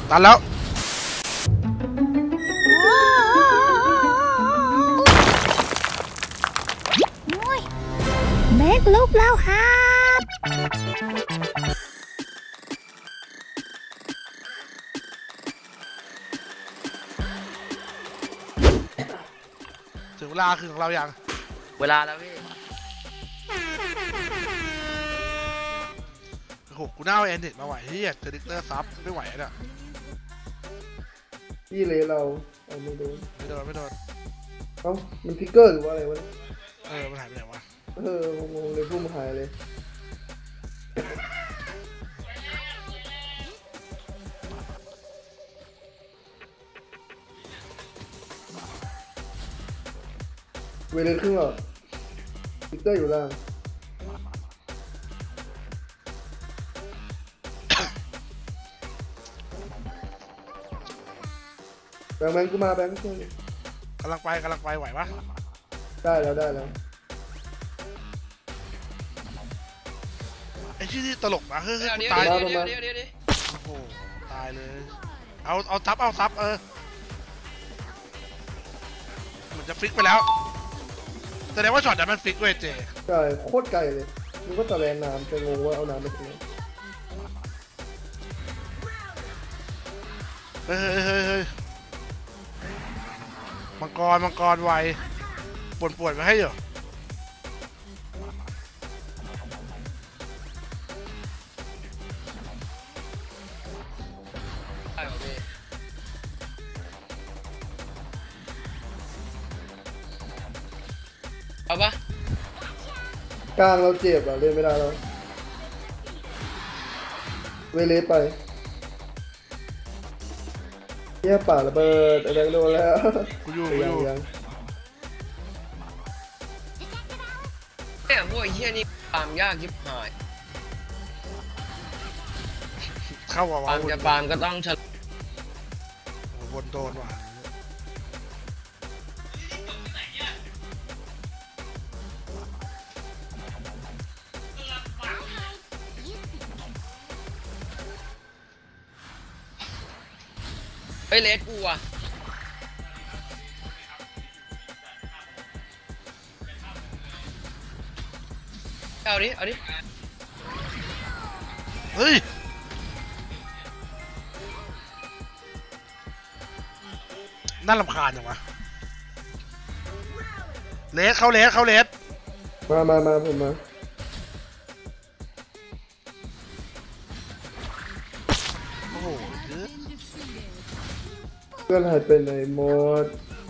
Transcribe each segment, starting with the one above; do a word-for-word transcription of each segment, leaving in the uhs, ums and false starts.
ตันแล้วแม็กลุกแล้วครับถึงเวลาคือของเราอย่างเวลาแล้วพี่โอ้โหกูน่าเอาแอนเน็ตมาไหวเฮียเทอร์ดิกเตอร์ซับไม่ไหวเนี่ยพี่เลยเราเอาไม่โดนไม่โดนไม่โดนเอ้ามันทิกเกอร์หรือว่าอะไรวะเออมันหายไปไหนวะเอองงเลยพุ่มหายเลยเวเลนครึ่งหรอทิกเกอร์อยู่ล่างแบงค์แบงค์กูมาแบงค์ช่วยกำลังไปกำลังไปไหวปะได้แล้วได้แล้วไอ้ที่นี่ตลกนะเฮ้ยตายเดี๋ยวเดี๋ยวเดี๋ยวโอ้โหตายเลยเอาเอาซับเอาซับเออมันจะฟิกไปแล้วแสดงว่าช็อตนั้นมันฟิกเว้ยเจใช่โคตรไกลเลยมึงก็ตะแลนน้ำจะงงว่าเอาน้ำไปทิ้งเฮ้ยเฮ้ยเฮ้ยเฮ้ยมังกรมังกรไวปวดปวดมาให้เหรอเอาปะกลางเราเจ็บอ่ะเล่นไม่ได้แล้วเวเลสไปเยี่ยป่าระเบิดอะไรก็โดนแล้วกูอยู่กูอยู่เนี่ยพวกไอ้เหี้ยนี่ปามยากยิบหายเข้าว่าปามจะปามก็ต้องเฉลยโอ้บนโดนว่ะเฮ้ยเลสกูอ่ะเอาดิเอาดิเฮ้ยน่ารำคาญจังวะเลสเข้าเลสเข้าเลสมามามาผมมาโอ้โหเพื่อนหายไปไหนหมด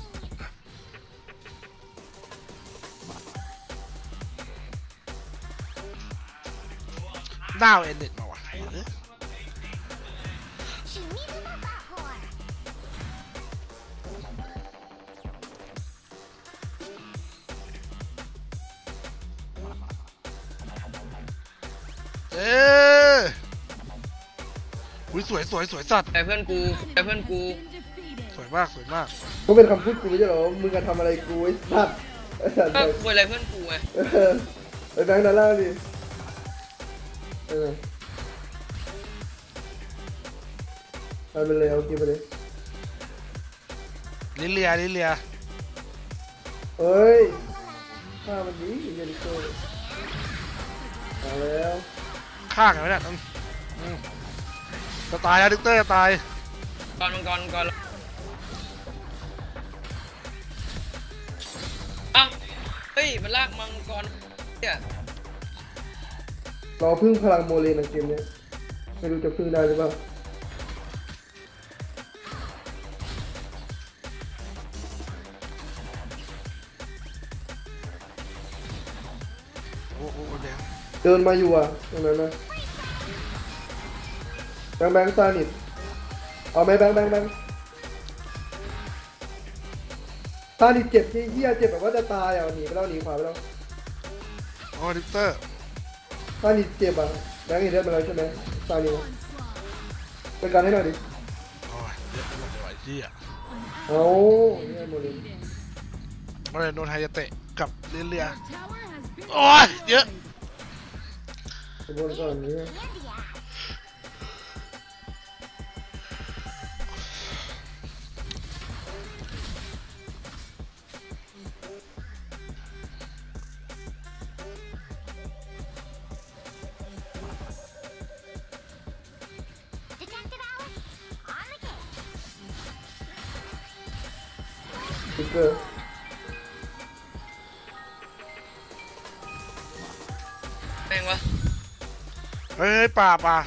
ดาวเอ็นเน็ตมาวะเอ๊ะอุ้ยสวยสวยสวยสัตว์ไอ้เพื่อนกูไอ้เพื่อนกูสวยมากสวยมากก็เป็นคำพูดกูไม่ใช่หรอมึงจะทำอะไรกูไอ้สัตว์ก็คุยอะไรเพื่อนกูไงไอ้แบงค์นั่นล่าดิเออเอาไปเลยเอากินไปเลยลิเลียลิเลียเฮ้ยข้ามันดีเยลิโก้เอาแล้วฆ่ากันไม่ได้จะตายแล้วดิกเตอร์จะตายก่อนก่อนก่อนอ้าวเฮ้ยมันลากมังกรเนี่ยรอพึ่งพลังโมเลนในเกมนี้ไม่รู้จะพึ่งได้หรือเปล่าโอ้โหแดงเดินมาอยู่อ่ะตรงนั้นนะแบงค์แบงค์ตาหนิดเอาไหมแบงค์แบงค์แบงค์ตาหนิดเจ็บที่เหี้ยเจ็บแบบว่าจะตายอ่ะหนีไปแล้วหนีขวาไปแล้วโอ้ดิกเตอร์ตาหนิดเจ็บอ่ะแบงค์เห็นได้มาแล้วใช่ไหมตาหนิดเป็นการให้หน่อยดิโอ้ยเยอะไปหมดเลยที่อ่ะเอาเนี่ยโมเลนโมเลนโดนไฮยาเตะกับเลียเลียโอ้ยเยอะบนก่อนนี้ฟิกเกอร์แม่งวะเฮ้ยป่าป่า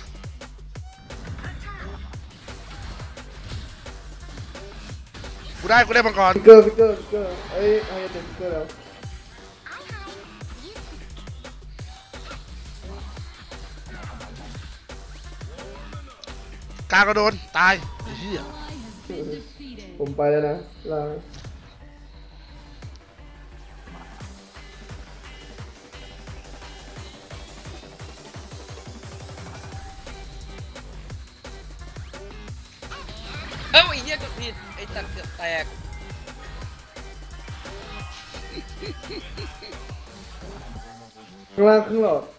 กูได้กูได้มังกรฟิกเกอร์ฟิกเกอร์ฟิกเกอร์เอ้ยให้เต็มฟิกเกอร์แล้วกลางกระโดนตายไอ้เหี้ยผมไปแล้วนะลาเอ้าไอ้เหี้ยกดผิดไอ้สัตว์เกือบแตกข้างล่างครึ่งหลอด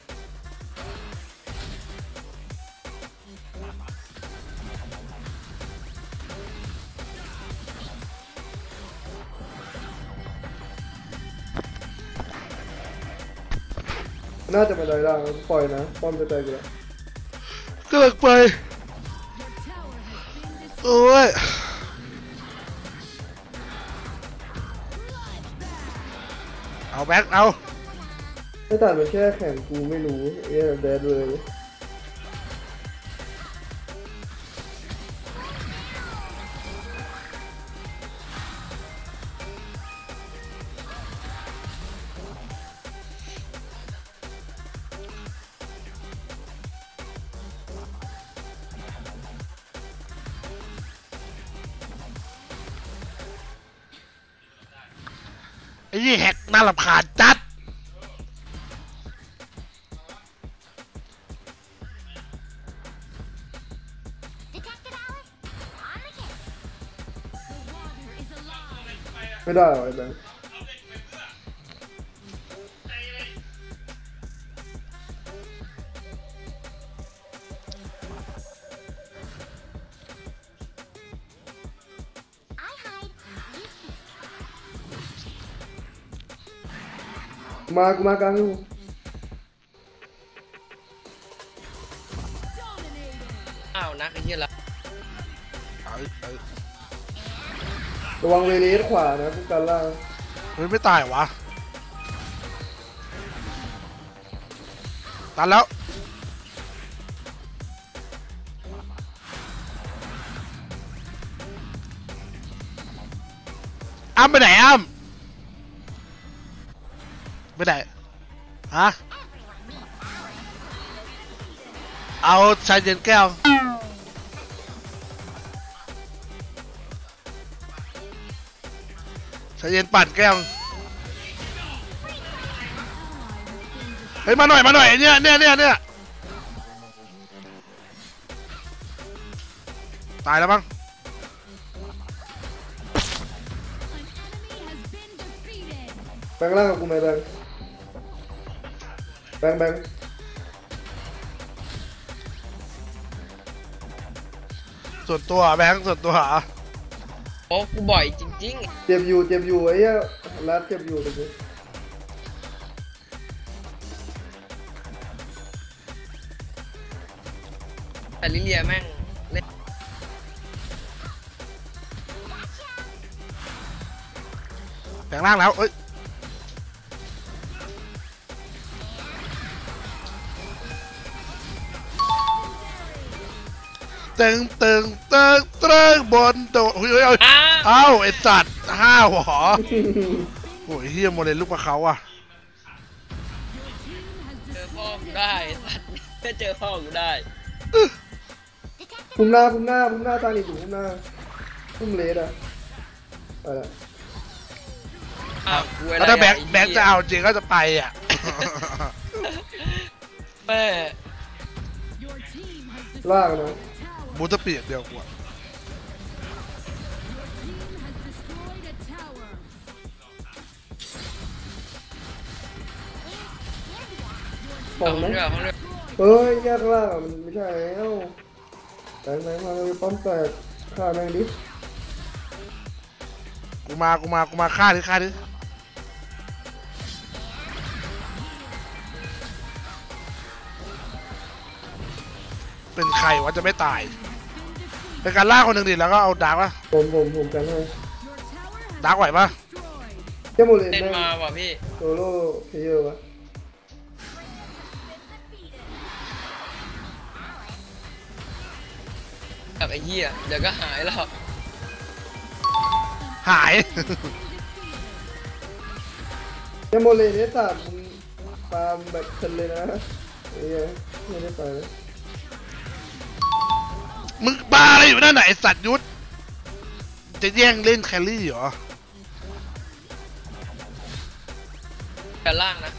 น่าจะเป็นไรล่างปล่อยนะป้อมจะตายกูแล้วก็เลิกไปโอ้ยเอาแบ็คเอาไม่ตัดมันแค่แข่งกูไม่รู้เอ้ยแดดเลยไอ้ยี่แหกน่ารำคาญจัดไม่ได้หรอไอ้แบงค์ มากูมากลางอยู่อ้าวนักไอ้เหี้ยละเอาเอาระวังเวเลสขวานะกูกันล่างเฮ้ยไม่ตายวะตันแล้วอ้ำไปไหนอ้ำไปไหนฮะเอาชายเย็นแก้วชายเย็นปั่นแก้วเฮ้ยมาหน่อยมาหน่อยเนี่ยเนี่ยเนี่ยเนี่ยตายแล้วมั้งแบงค์ล่างกับกูไหมแบงค์แบงค์แบงค์ส่วนตัวแบงค์ส่วนตัวเหรอโอ้กูบ่อยจริงเจ็บอยู่เจ็บอยู่ไอ้เหี้ยรัดเจ็บอยู่ตรงนี้ๆ แต่ลิเลียแม่งเล่นแบงค์ล่างแล้วเอ้ยตึงตึงตึงตึงบนโดดเฮ้ยเฮ้ยเฮ้ยอ้าเอ้าไอสัตว์ห้าวหรอโอ้ยเฮียโมเลนลูกปลาเขาอ่ะเจอพ่อกูได้ไอ้สัตว์ถ้าเจอพ่อกูได้พุ่มหน้าพุ่มหน้าพุ่มหน้าตาหนีอยู่พุ่มหน้าพุ่มเลสอะไปละอ้าวกูอะไรแล้วถ้าแบงค์อ่แบงค์จะเอาจริงก็จะไปอ่ะแม่ล่างนะบูตเปียกเดียวกว่าขอเอางห้ไหมองเรือห้องเรือเฮ้ยแยกล่างอะมันไม่ใช่แล้วแบงค์แบงค์มาเลยป้อมแตกฆ่าแม่งดิกูมากูมากูมาฆ่าดิฆ่าดิเป็นใครวะจะไม่ตายเป็นการล่าคนหนึ่งดิแล้วก็เอาดาร์กวะผมผมผมกันให้ดาร์กไหวปะเจ้าโมเลนเล่นแม่งมาว่ะพี่โซโล่เพลเยอร์วะกับไอ้เหี้ยเดี๋ยวก็หายแล้วหายเจ้าโมเลนเนี่ยสัตว์มึงฟาร์มแบบเพลินเลยนะไอ้เหี้ยไม่ได้ไปเลยมึงบ้าอะไรอยู่นั่นไหนะไอ้สัตว์ยุทธจะแย่งเล่นแครี่เหรอกันล่างนะ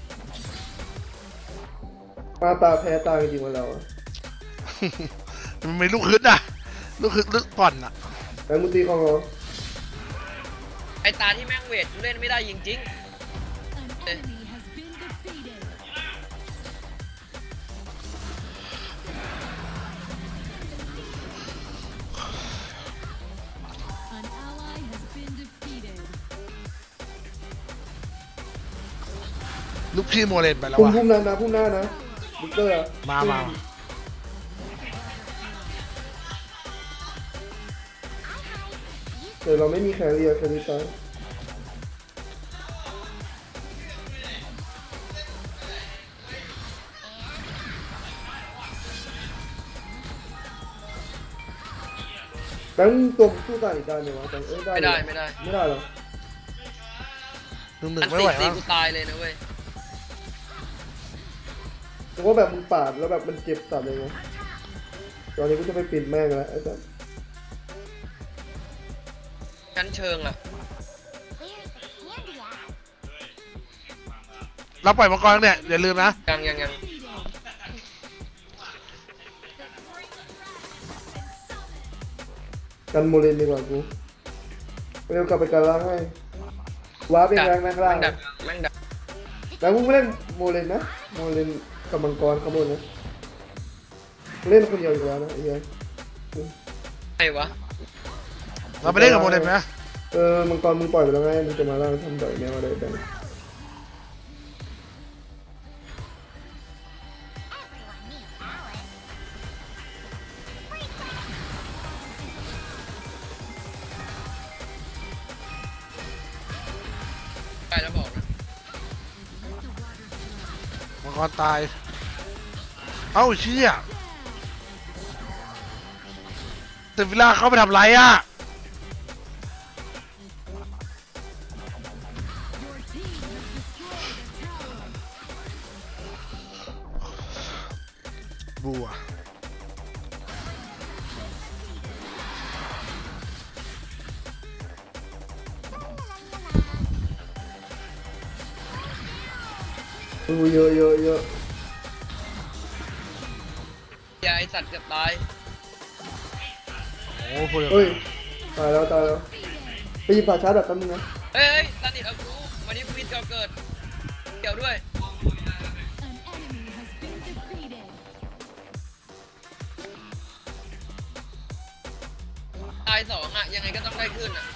มาตาแพ้ตาจริงๆมาแล้วอะมันไม่ลูกฮึดอะลูกฮึดลึกก่อนอะแต่มึงตีของเราไอ้ตาที่แม่งเวทกูเล่นไม่ได้จริงๆเอ้ยลูกพี่โมเลนไปแล้วพุ่มวะพุ่มนั้นนะพุ่มหน้านะบิ๊กเตอร์อะมามาแต่เราไม่มีแคเรียแคเรียตายแบงค์ตัวสู้ตายอีกได้ไหมวะแต่เอ้ยได้ไม่ได้ไม่ได้ไม่ได้หรอหนึ่งหนึ่อังนไม่ตีไหวตีแล้วกูตายเลยนะเว้ยแต่ว่าแบบมึงปาดแล้วแบบมันเจ็บสัตว์เลยไงตอนนี้กูจะไปปิดแม่งแล้วไอ้สัตว์ชั้นเชิงอ่ะเราปล่อยมังกรเนี่ยอย่าลืมนะยังยังยังกันโมเลนดีกว่ากูเร็วกลับไปกันล้างให้ว้าเป็นแรงแม่งล่างแม่งดักแม่งดักแล้วมึงไม่เล่นโมเลนนะโมเลนกับมังกรขบวนนะเล่นคนเดียวอีกแล้วนะไอ้เหี้ยไอ้วะเราไปเล่นกับโมเลนไหมเออมังกรมึงปล่อยไปแล้วไงมึงจะมาล่างทำดอยแมวอะไรกันไปแล้วบอกนะมังกรตาย เอ้าเชี่ยแต่วิลล่าเขาไปทำไรอะบัวดูเยอะเยอะเยอะอย่าไอสัตว์เกือบตายโอ้โหเดี๋ยวเฮ้ยตายแล้วตายแล้วไปหยิบผ่าชาร์จแบบแป๊บนึงนะเฮ้ยเฮ้ยตันนิดเอากูวันนี้กูพิดเกิดเกี่ยวด้วย ตายสองอ่ะ ยังไงก็ต้องได้ขึ้นอ่ะ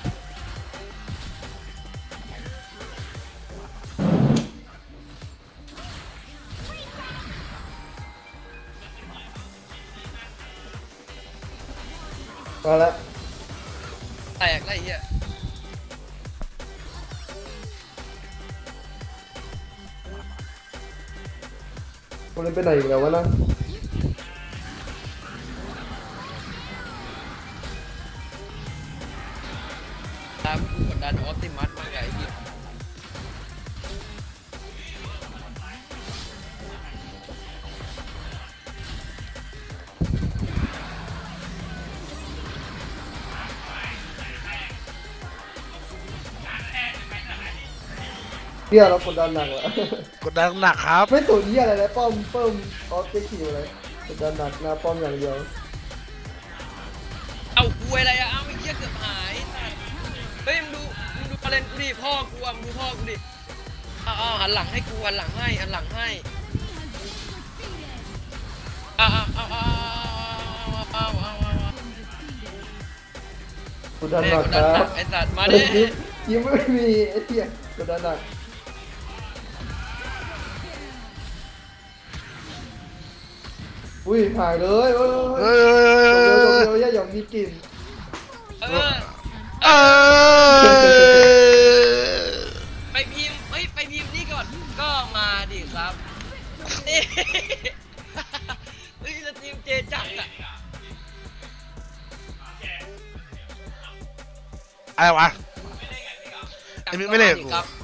มาแล้วแตกได้เหี้ยโมเลนไปไหนอีกแล้ววะนะตามกูกดดันออปติมัสมาไงไอ้เหี้ยเหี้ยเรากดดันหนักแล้วกดดันหนักครับไม่สนเหี้ยอะไรเลยป้อมเพิ่มออฟเจคีอะไรกดดันหนักหน้าป้อมอย่างเดียวเอากูอะไรอะเอาไอ้เหี้ยเกือบหายสัตว์เฮ้ยมึงดูมึงดูมาเล่นกูดิพ่อกูอะมึงดูพ่อกูดิเอาเอาหันหลังให้กูหันหลังให้หันหลังให้เอาเอาเอาเอาเอาเอาเอาเอากดดันแม่หนักกดคดันหนัรักบไอ้สัตว์มาไอ้ดิยิ้มยิ้มไม่มีไอ้เหี้ยกดดันหนักอุ้ยหายเลยเฮ้ยเฮ้ยเฮ้ยเฮ้ยเดี๋ยวเฮ้ยเดี๋ยวเดี๋ยวอย่าหย่อนมีกลิ่นเออเออไปพิมพ์เฮ้ยไปพิมพ์นี่ก่อนก็มาดิครับเอ้ยเฮ้ยสตรีมเจจักอะอะไรวะไอ้มิกไม่เล่นครับ